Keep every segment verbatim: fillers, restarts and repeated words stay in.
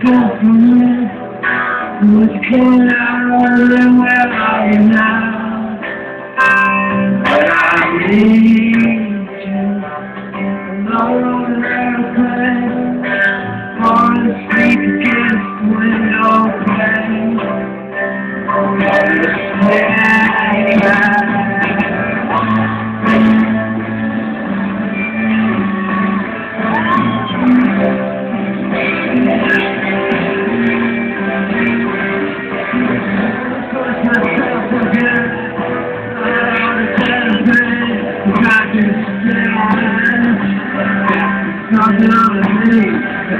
go from here? What's coming out of the where are you now? But I need you alone in airplane, falling asleep against the window pane. Nothing on the street.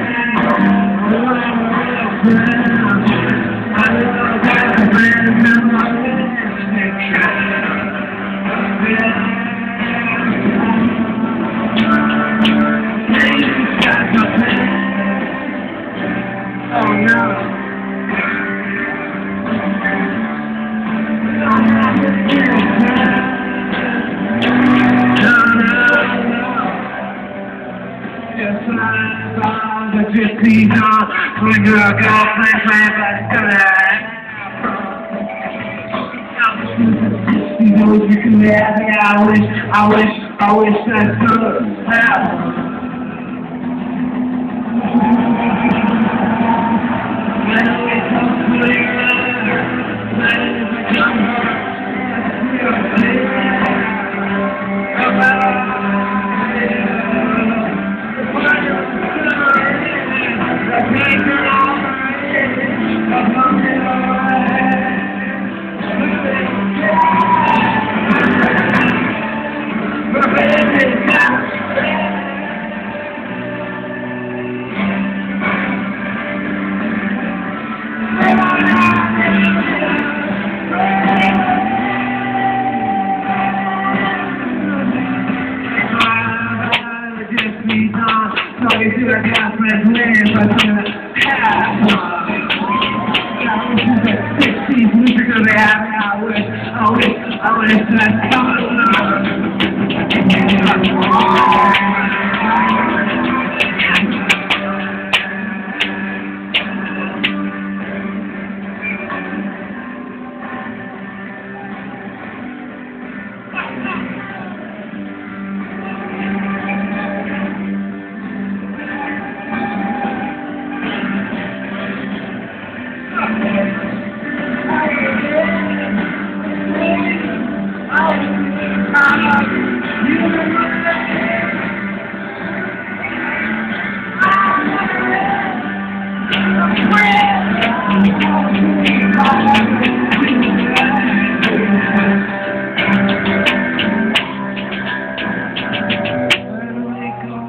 I look at the man in my oh no. Just please don't when you're a girlfriend, friend, but tonight. You know you can have me, I wish, I wish, I wish I could have. When it comes to you, when it becomes so you see I got friends land, but I'm gonna have sixteen music of the happy. I wish, I wish, I wish that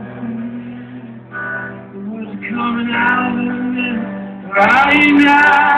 coming out of the right now.